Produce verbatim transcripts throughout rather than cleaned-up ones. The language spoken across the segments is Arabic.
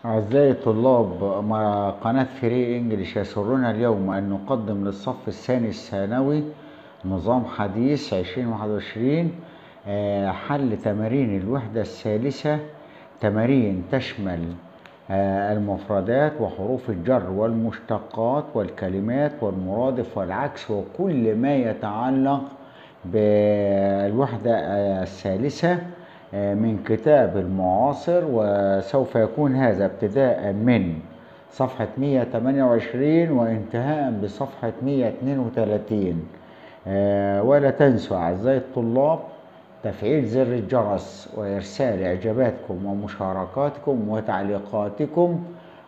أعزائي الطلاب، مع قناة فري إنجليش يسرنا اليوم أن نقدم للصف الثاني الثانوي نظام حديث عشرين واحد وعشرين آه، حل تمارين الوحدة الثالثة. تمارين تشمل آه، المفردات وحروف الجر والمشتقات والكلمات والمرادف والعكس وكل ما يتعلق بالوحدة آه، الثالثة من كتاب المعاصر، وسوف يكون هذا ابتداء من صفحة مئة وثمانية وعشرين وانتهاء بصفحة مئة واثنين وثلاثين. ولا تنسوا أعزائي الطلاب تفعيل زر الجرس وإرسال إعجاباتكم ومشاركاتكم وتعليقاتكم،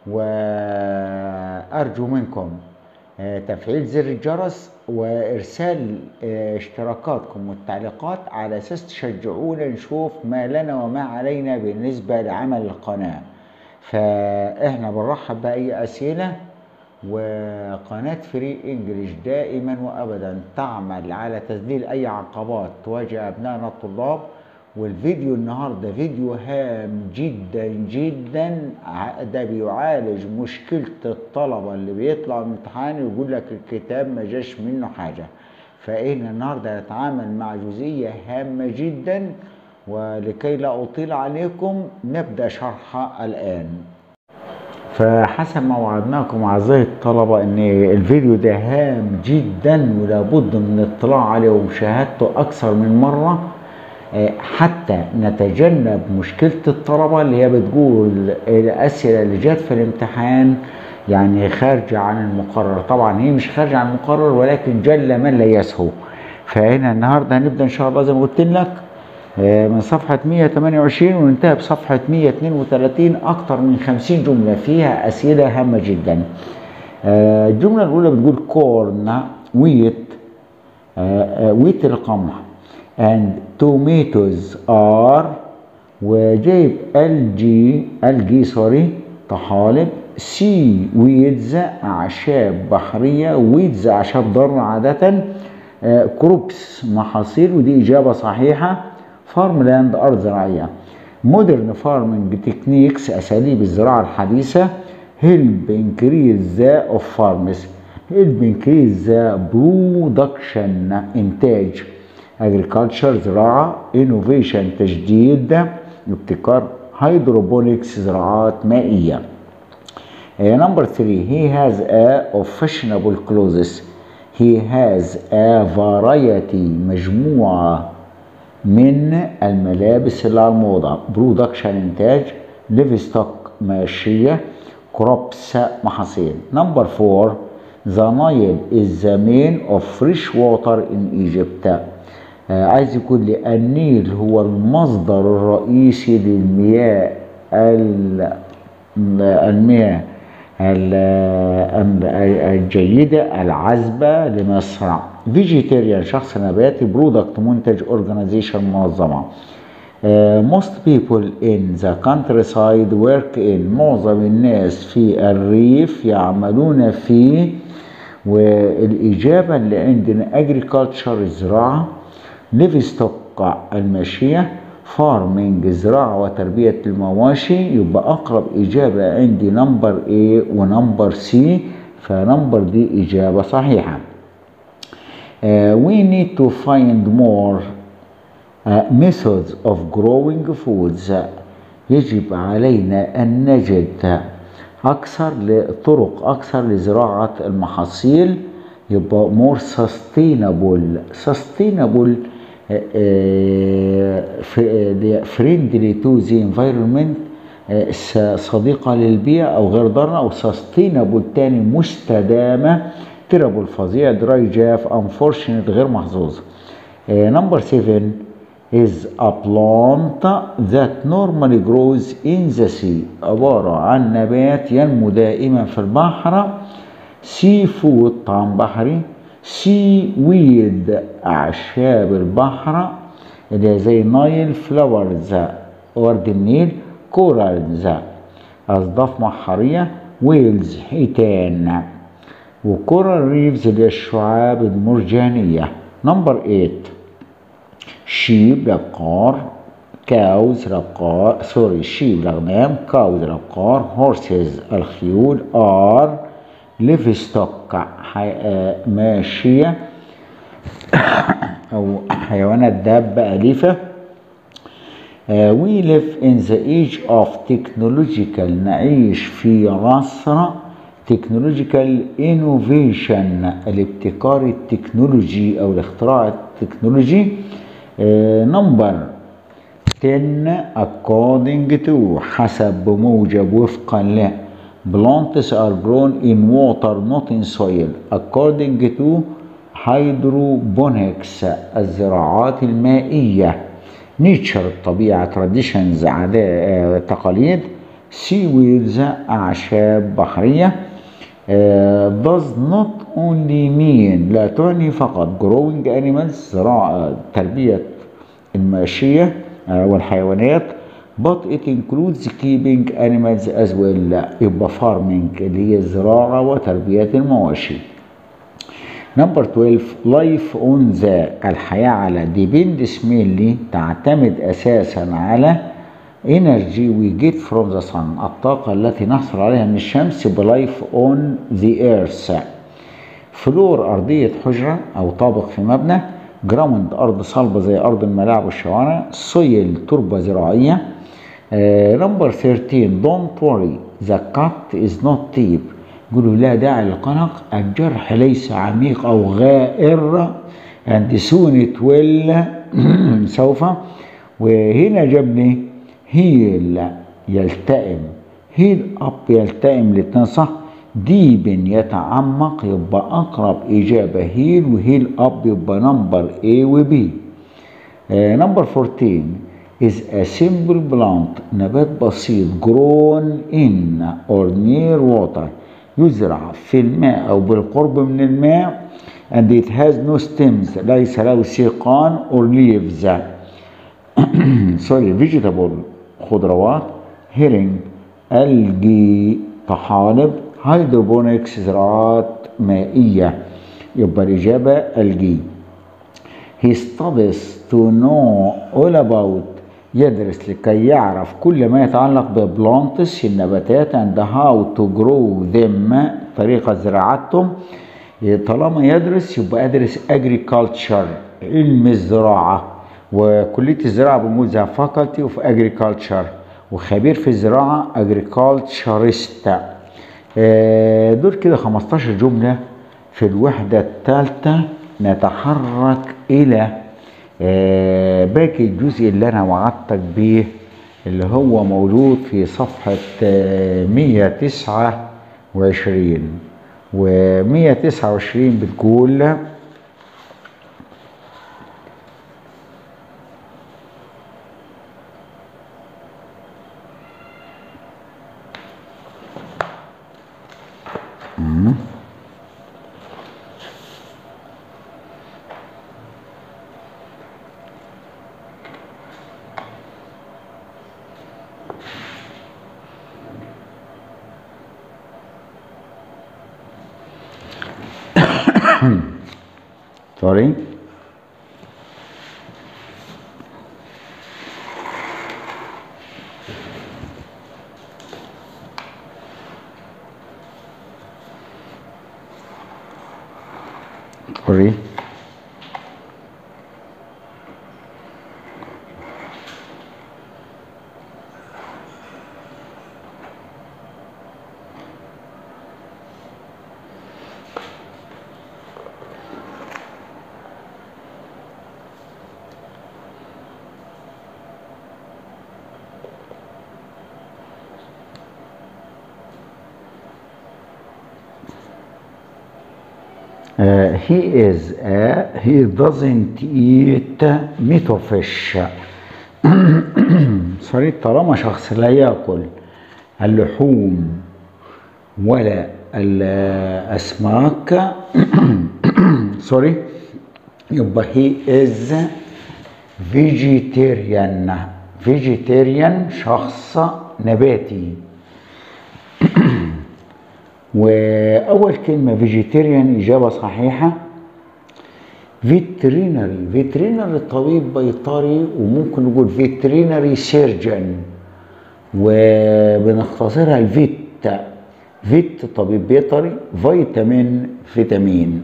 وأرجو منكم تفعيل زر الجرس وإرسال اشتراكاتكم والتعليقات على أساس تشجعونا نشوف ما لنا وما علينا بالنسبة لعمل القناة. فإحنا بنرحب بأي أسئلة، وقناة فري إنجليش دائما وأبدا تعمل على تذليل أي عقبات تواجه أبنائنا الطلاب. والفيديو النهاردة فيديو هام جدا جدا، ده بيعالج مشكلة الطلبة اللي بيطلع من امتحان ويقول لك الكتاب ما جاش منه حاجة. فإحنا النهاردة نتعامل مع جزئية هامة جدا، ولكي لا أطيل عليكم نبدأ شرحها الآن. فحسب ما وعدناكم أعزائي الطلبة إن الفيديو ده هام جدا ولابد من الاطلاع عليه ومشاهدته أكثر من مرة حتى نتجنب مشكلة الطلبة اللي هي بتقول الأسئلة اللي جت في الامتحان يعني خارجة عن المقرر. طبعا هي مش خارجة عن المقرر، ولكن جل من لا يسهو. فهنا النهاردة هنبدأ إن شاء الله زي ما قلت لك من صفحة مئة وثمانية وعشرين وننتهي بصفحة مئة واثنين وثلاثين. أكثر من خمسين جملة فيها أسئلة هامة جدا. الجملة الأولى بتقول كورن ويت ويت القمح and tomatoes are، وجايب الجي الجي سوري طحالب، سي ويدز أعشاب بحرية، ويدز أعشاب ضارة عادة، كروبس محاصيل ودي إجابة صحيحة، فارملاند أرض زراعية. مودرن فارمنج تكنيكس أساليب الزراعة الحديثة، هيلب انكريز اوف فارمز، هيلب انكريز برودكشن إنتاج، agriculture زراعة، innovation تجديد ابتكار، hydroponics زراعات مائية. نمبر ثلاثة he has a of fashionable clothes، he has a variety مجموعة من الملابس اللي على الموضة، production إنتاج، livestock ماشية، crops محاصيل. نمبر أربعة the Nile is the main of fresh water in Egypt، آه عايز يقول لي النيل هو المصدر الرئيسي للمياه المياه الجيدة العذبة لمصر. فيجيتيريان شخص نباتي، برودكت منتج، اورجانيزيشن منظمة. آه most people in the countryside work in، معظم الناس في الريف يعملون في. والإجابة اللي عندنا agriculture الزراعة، livestock الماشية، فارمينج الزراعة وتربية المواشي. يبقى أقرب إجابة عندي نمبر A ونمبر C، فنمبر دي إجابة صحيحة. uh, we need to find more uh, methods of growing foods، يجب علينا أن نجد أكثر لطرق أكثر لزراعة المحاصيل. يبقى more sustainable sustainable friendly to the environment، صديقة للبيئة أو غير ضارة، أو sustainable تاني مستدامة، terrible فظيع، dry جاف، unfortunate غير محظوظ. number seven is a plant that normally grows in the sea، عبارة عن نبات ينمو دائما في البحر. سي فود طعام بحري، سي ويد أعشاب البحر اللي زي نايل فلاورز ورد النيل، كورالز أصداف بحرية، ويلز حيتان، وكورال ريفز اللي الشعاب المرجانية. نمبر ثمانية شيب أبقار، cows الأبقار سوري sheep الأغنام cows الأبقار horses الخيول are livestock ماشية أو حيوانات دابة أليفة. Uh, we live in the age of technological نعيش في عصر technological innovation الابتكار التكنولوجي أو الاختراع التكنولوجي. uh, number ten according to حسب بموجب وفقا ل plants are grown in water not in soil according to hydroponics الزراعات المائية. nature الطبيعة traditions عادات تقاليد seaweeds أعشاب بحرية. uh, does not only mean لا تعني فقط growing animals زراعة تربية الماشية والحيوانات but it includes keeping animals as well يبقى farming اللي هي الزراعة وتربية المواشي. نمبر اثناشر life on the الحياة على depends mainly تعتمد أساسا على energy we get from the sun الطاقة التي نحصل عليها من الشمس بلايف on the earth. فلور أرضية حجرة أو طابق في مبنى. جراوند أرض صلبة زي أرض الملاعب والشوارع. سويل تربة زراعية. نمبر uh, ثلاثة عشر don't worry the cut is not deep يقولوا لا داعي للقلق الجرح ليس عميق أو غائر and soon it will سوف. وهنا جابني هيل يلتئم هيل أب يلتئم الاتنين صح. ديب يتعمق يبقى أقرب إجابة هيل وهيل أب يبقى نمبر A و B. نمبر أربعتاشر is a simple plant نبات بسيط grown in or near water يزرع في الماء أو بالقرب من الماء and it has no stems ليس له سيقان or leaves sorry vegetable خضروات. herring algae طحالب. hydroponics زراعات مائية يبقى الإجابة algae. he studies to know all about يدرس لكي يعرف كل ما يتعلق ببلانتس النباتات and how to grow them طريقة زراعتهم. طالما يدرس يبقى أدرس agriculture علم الزراعة وكلية الزراعة بنقول ذا faculty of agriculture وخبير في الزراعة agriculturist. دول كده خمستاشر جملة في الوحدة الثالثة. نتحرك إلى آه باقي الجزء اللي انا وعدتك بيه اللي هو موجود في صفحة آه مية وتسعة وعشرين ومية وتسعة وعشرين بتقول sorry sorry Uh, he is a, he doesn't eat meat or fish. sorry طالما شخص لا يأكل اللحوم ولا الأسماك sorry يبقى he is vegetarian. vegetarian شخص نباتي. وأول كلمة vegetarian إجابة صحيحة. فيترينري، فيترينري طبيب بيطري، وممكن نقول فيترينري سيرجن، وبنختصرها الفيت. فيت طبيب بيطري، فيتامين فيتامين.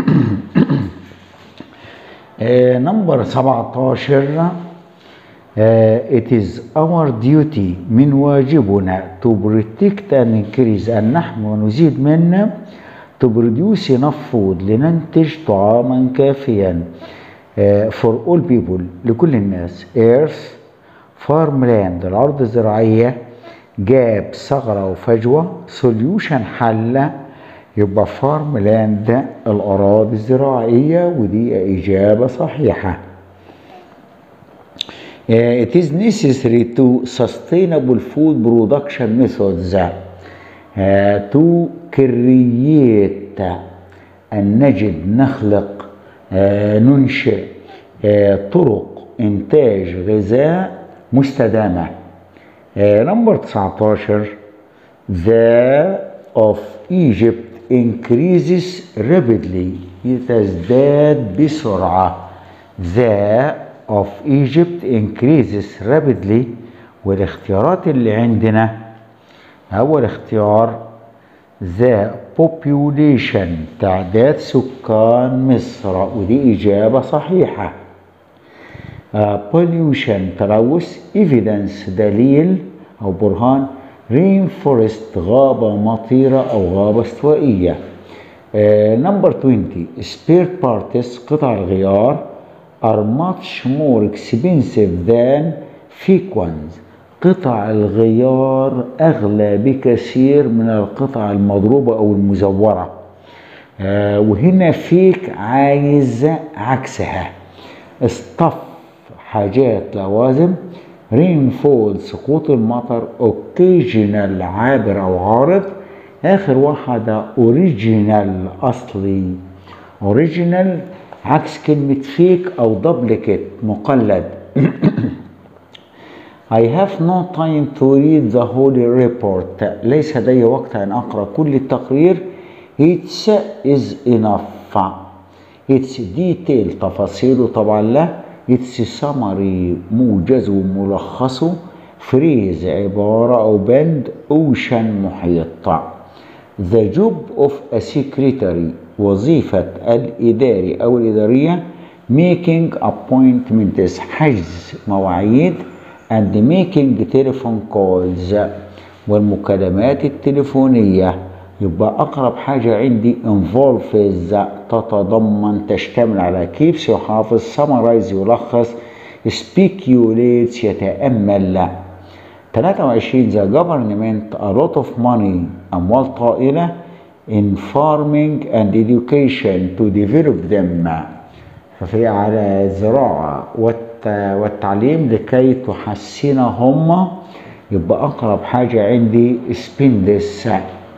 نمبر سبعتاشر. it is our duty، من واجبنا to protect and increase، أن نحمي ونزيد من to produce enough food، لننتج طعاما كافيا for all people، لكل الناس. earth، farmland، الأرض الزراعية. gap، ثغرة وفجوة. solution، حل. يبقى farmland الأراضي الزراعية، ودي إجابة صحيحة. Uh, it is necessary to sustainable food production methods uh, to create، أن نجد، نخلق، uh, ننشئ uh, طرق إنتاج غذاء مستدامة. نمبر تسعتاشر. The of Egypt increases rapidly، تزداد بسرعة. The of Egypt increases rapidly، والاختيارات اللي عندنا أول اختيار the population، تعداد سكان مصر، ودي إجابة صحيحة. uh, pollution، تلوث. evidence، دليل أو برهان. rainforest، غابة مطيرة أو غابة استوائية. نمبر uh, عشرين. spare parts، قطع الغيار are much more expensive than fake ones، قطع الغيار أغلى بكثير من القطع المضروبة أو المزورة. آه وهنا فيك عايز عكسها. اصطف، حاجات لوازم. rainfall، سقوط المطر. occasional، عابر أو عارض. آخر واحدة original، أصلي. original عكس كلمة فيك أو دبليكيت، مقلد. I have no time to read the whole report، ليس لدي وقت أن أقرأ كل التقرير. It's is enough. It's detail، تفاصيله طبعا لا. It's summary، موجز وملخصه. phrase، عبارة أو بند. ocean، محيط. The job of a secretary، وظيفة الإداري أو الإدارية. making appointments، حجز مواعيد. and making telephone calls، والمكالمات التليفونية. يبقى أقرب حاجة عندي involves، تتضمن، تشتمل على keeps، يحافظ. summarize، يلخص. speculates، يتأمل. ثلاثة وعشرين. the government a lot of money، أموال طائلة in farming and education to develop them، ففي على الزراعة والتعليم لكي تحسنهم. يبقى أقرب حاجة عندي spends.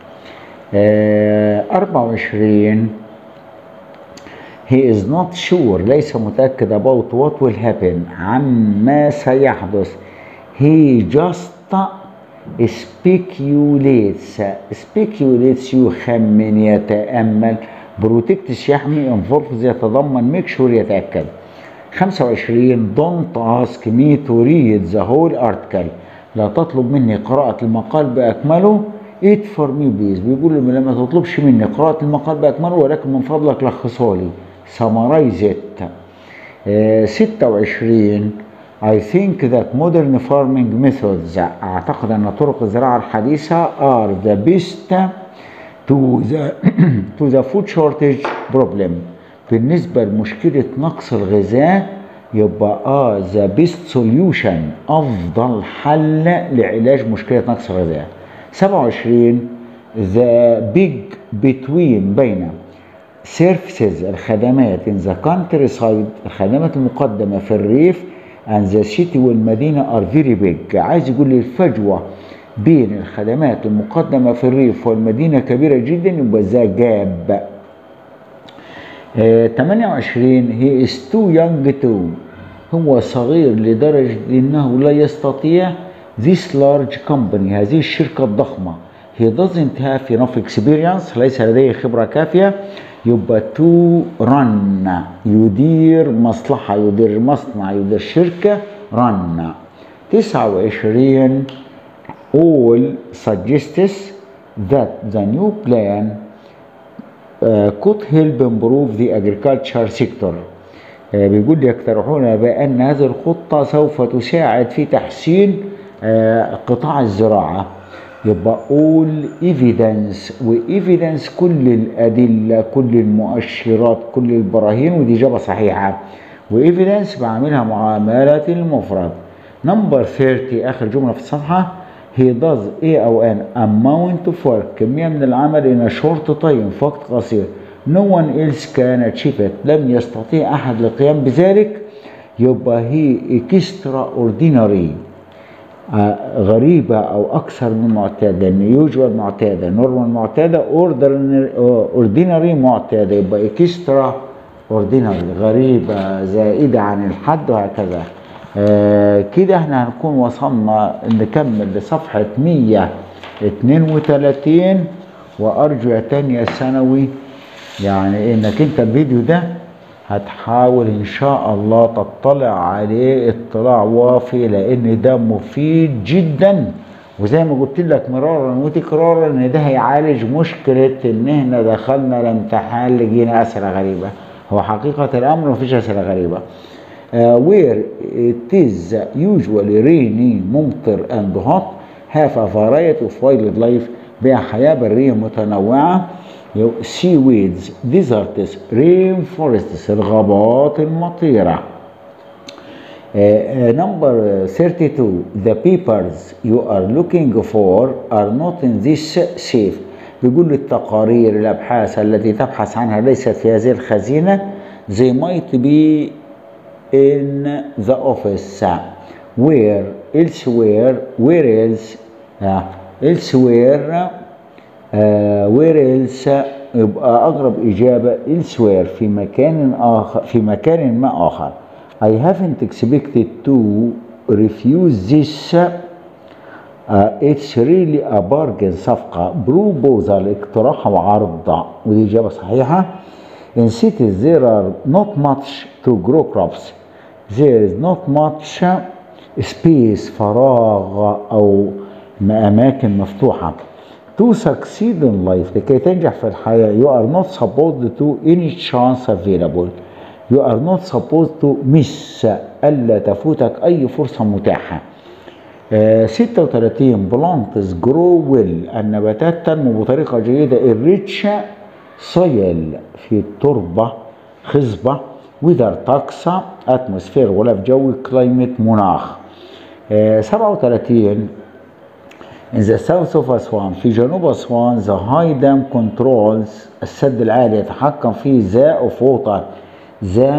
أربعة وعشرين. he is not sure، ليس متأكد about what will happen، عما سيحدث. he just speculates، speculates يخمن، يتأمل. protects يحمي. involves يتضمن. make sure يتأكد. خمسة وعشرين. don't ask me to read the whole article، لا تطلب مني قراءة المقال بأكمله. it for me please، بيقول لي لما تطلبش مني قراءة المقال بأكمله، ولكن من فضلك لخصه لي. summarize it. آه ستة وعشرين. I think that modern farming methods، أعتقد أن طرق الزراعة الحديثة are the best to the to the food shortage problem، بالنسبة لمشكلة نقص الغذاء. يبقى آه the best solution، أفضل حل لعلاج مشكلة نقص الغذاء. سبعة وعشرين. the big between، بين services، الخدمات in the countryside، الخدمات المقدمة في الريف and the city، والمدينة are very big. عايز يقول لي الفجوة بين الخدمات المقدمة في الريف والمدينة كبيرة جدا، يبقى ذا جاب. ثمانية وعشرين. he is too young to، هو صغير لدرجة أنه لا يستطيع this large company، هذه الشركة الضخمة. he doesn't have enough experience، ليس لديه خبرة كافية. يبقى to run يدير مصلحة، يدير مصنع، يدير شركة. run. تسعة وعشرين all suggests that the new plan uh, could help improve the agriculture sector. uh, بيقول يقترحون بأن هذه الخطة سوف تساعد في تحسين uh, قطاع الزراعة. يبقى all evidence، و evidence كل الأدلة، كل المؤشرات، كل البراهين، ودي إجابة صحيحة. و evidence بعملها معاملة المفرد. نمبر ثلاثين آخر جملة في الصفحة. he does a أو an amount of work كمية من العمل in a short time في وقت قصير. no one else can achieve it لم يستطيع أحد القيام بذلك. يبقى he extraordinary آه غريبة أو أكثر من معتادة، لأن usual معتادة، normal معتادة، ordinary معتادة، يبقى extraordinary غريبة زائدة عن الحد، وهكذا. آه كده احنا هنكون وصلنا نكمل لصفحة مية اتنين وتلاتين. وأرجو يا تانية ثانوي يعني إنك أنت الفيديو ده هتحاول إن شاء الله تطلع عليه اطلاع وافي، لأن ده مفيد جدا. وزي ما قلت لك مرارا وتكرارا إن ده هيعالج مشكلة إن احنا دخلنا الامتحان لقينا أسئلة غريبة. هو حقيقة الأمر مفيش أسئلة غريبة. Uh, where it is usually rainy ممطر and hot have a variety of wildlife بها حياة برية متنوعة. seaweeds, deserts, rainforests الغابات المطيرة. uh, uh, number thirty-two the papers you are looking for are not in this safe. بيقول التقارير الأبحاث التي تبحث عنها ليست في هذه الخزينة. they might be in the office. where elsewhere where else uh, elsewhere uh, where else يبقى أقرب إجابة elsewhere في مكان آخر، في مكان ما آخر. I haven't expected to refuse this. uh, it's really a bargain صفقة. proposal اقتراح وعرض، ودي إجابة صحيحة. in cities there are not much to grow crops. there is not much space فراغ أو أماكن مفتوحة. to succeed in life لكي تنجح في الحياة you are not supposed to any chance available. you are not supposed to miss ألا تفوتك أي فرصة متاحة. آه ستة وتلاتين plants grow well النباتات تنمو بطريقة جيدة. الريتش soil في التربة خصبة. weather طقس atmosphere غلاف جوي. climate مناخ. آه سبعة وتلاتين in the south of أسوان في جنوب أسوان the high dam controls السد العالي يتحكم فيه the of water the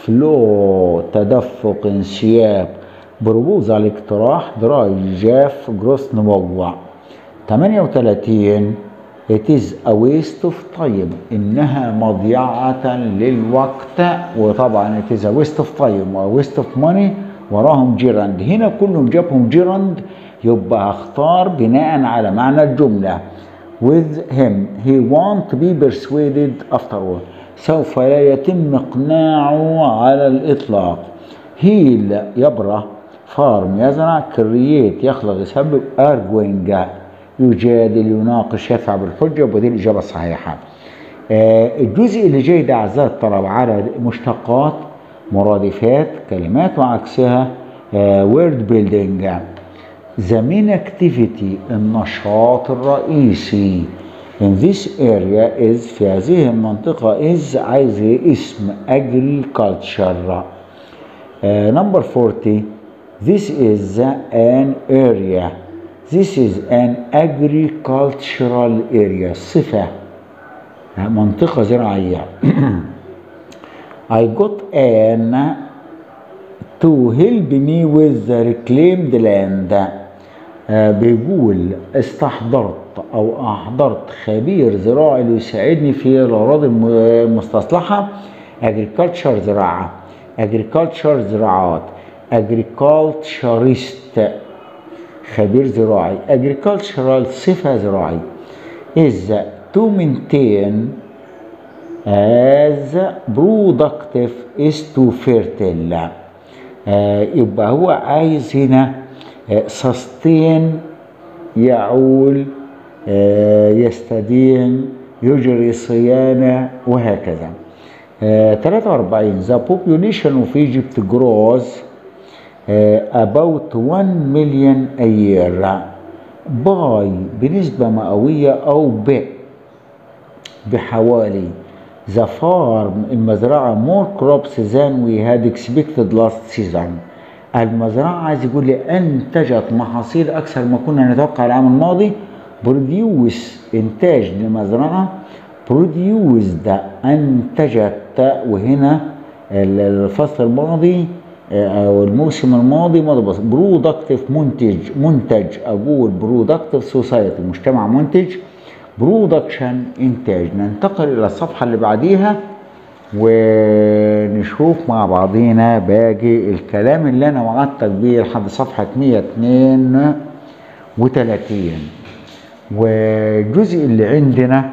flow تدفق انسياب. بروبوز على الاقتراح دراي جاف جروس نموع. ثمانية وتلاتين it is a waste of time إنها مضيعة للوقت. وطبعا it is a waste of time و waste of money وراهم جيرند. هنا كلهم جابهم جيرند، يبقى هختار بناء على معنى الجملة. with him he won't be persuaded afterward سوف لا يتم إقناعه على الإطلاق. heal يبرأ. farm يزرع. create يخلق يسبب. arguing يجادل يناقش يدفع بالحجة، ودي الإجابة الصحيحة. آه الجزء اللي جاي ده أعزائي الطلبة على مشتقات مرادفات كلمات وعكسها. آه word building. the main activity النشاط الرئيسي in this area is في هذه المنطقة is عايز اسم agriculture. uh, number forty this is an area this is an agricultural area صفة منطقة زراعية. I got an to help me with the reclaimed land. آه بيقول استحضرت أو أحضرت خبير زراعي ليساعدني في الأراضي المستصلحة. agriculture زراعة. agriculture زراعات. agriculturist خبير زراعي. agricultural صفة زراعي. is to maintain as productive is to fertile. آه يبقى هو عايز هنا آه sustain يعول، آه يستدين، يجري صيانة، وهكذا. آه ثلاثة وأربعين the population of Egypt grows آه about one million a year by بنسبة مئوية أو ب بحوالي the farm المزرعة more crops than we had expected last season. المزرعة عايز يقول لي أنتجت محاصيل أكثر ما كنا نتوقع العام الماضي. produce إنتاج لمزرعة، produced أنتجت، وهنا الفصل الماضي أو الموسم الماضي ماضي بسيط. productive منتج، منتج أقول productive society مجتمع منتج. production إنتاج. ننتقل إلى الصفحة اللي بعديها ونشوف مع بعضينا باقي الكلام اللي أنا وعدتك بيه لحد صفحة مئة واثنين وثلاثين. والجزء اللي عندنا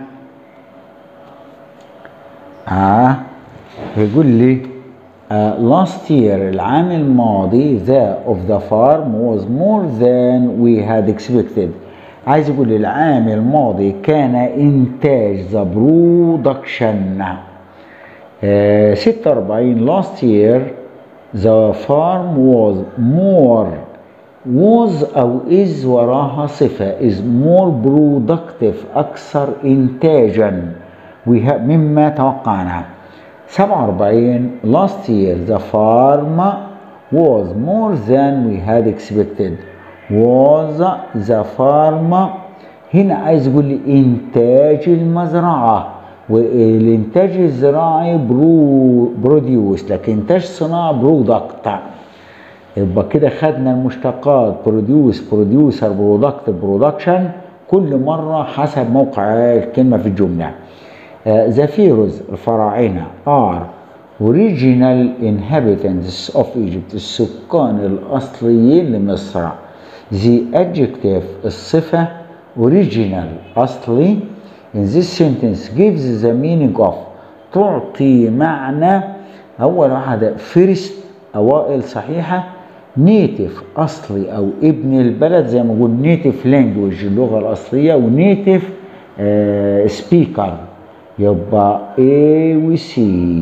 آه يقول لي آه last year العام الماضي the of the farm was more than we had expected. عايز يقول لي العام الماضي كان إنتاج the production. آه ستة وأربعين last year the farm was more was أو is وراها صفة is more productive أكثر إنتاجا مما توقعنا. سبعة وأربعين last year the farm was more than we had expected was the farm. هنا عايز يقول لي إنتاج المزرعة، والإنتاج الزراعي برو بروديوس، لكن إنتاج صناعة برودكت. يبقى كده خدنا المشتقات بروديوس، بروديوسر، برودكت، برودكشن، كل مرة حسب موقع الكلمة في الجملة. The pharaohs الفراعنة are original inhabitants of Egypt السكان الأصليين لمصر. The adjective الصفة original أصلي in this sentence gives the meaning of تعطي معنى. أول واحدة first أوائل صحيحة، native أصلي أو ابن البلد زي ما نقول native language اللغة الأصلية، ونيتيف uh, speaker يبقى A و C.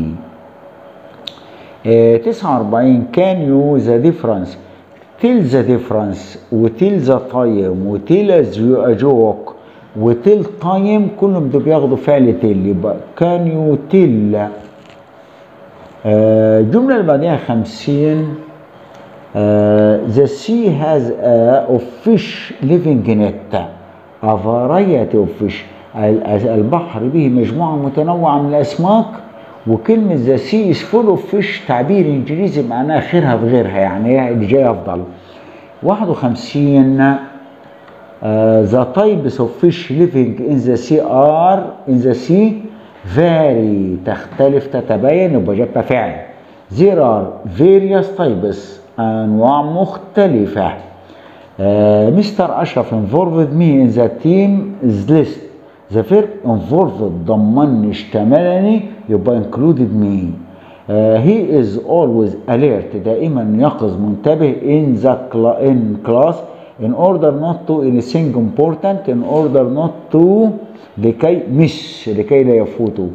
uh, تسعة وأربعين can you the difference tell the difference وتل the time وتل a joke وتل time كلهم دول بياخدوا فعل تل، يبقى can you tell. الجملة اللي بعدها خمسين uh, the sea has a of fish living in it a variety of fish. البحر به مجموعة متنوعة من الأسماك، وكلمة the sea is full of fish تعبير إنجليزي معناه خيرها في غيرها، يعني اللي جاي أفضل. واحد وخمسين uh, the types of fish living in the sea are in the sea vary تختلف تتباين، يبقى جابها فعل. there are various types أنواع مختلفة. مستر أشرف involved me in the team is list. the verb involved ضمني اشتملني يبقى included me. uh, he is always alert دائما يقظ منتبه in the in class in order not to anything important in order not to لكي مش لكي لا يفوتوا.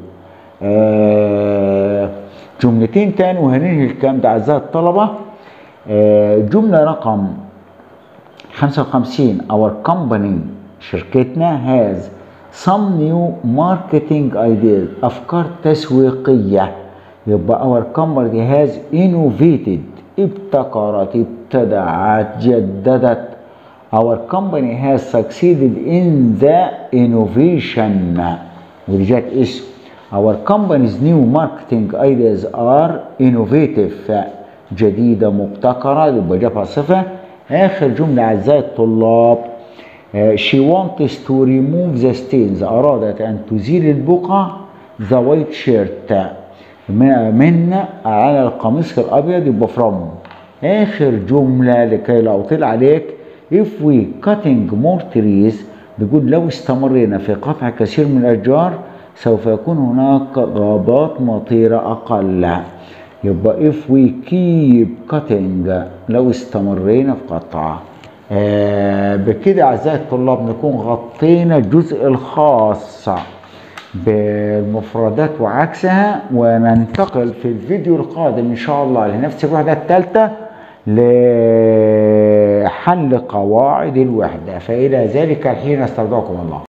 آه جملتين تاني وهننهي الكلام ده أعزائي الطلبة. آه جملة رقم خمسة وخمسين our company شركتنا has some new marketing ideas أفكار تسويقية، يبقى our company has innovated ابتكرت، ابتدعت، جددت. our company has succeeded in the innovation ودي جات اسم. our company's new marketing ideas are innovative جديدة مبتكرة، يبقى جابها صفة. آخر جملة أعزائي الطلاب uh, she wants to remove the stains أرادت أن تزيل البقع the white shirt من, من على القميص الأبيض يبقى from. آخر جملة لكي لا أطيل عليك if we cutting more trees بيقول لو استمرينا في قطع كثير من الأشجار سوف يكون هناك غابات مطيرة أقل. يبقى if we keep cutting لو استمرينا في قطع. آه بكده أعزائي الطلاب نكون غطينا الجزء الخاص بالمفردات وعكسها، وننتقل في الفيديو القادم إن شاء الله لنفس الوحدة الثالثة لحل قواعد الوحدة. فإلى ذلك الحين استودعكم الله.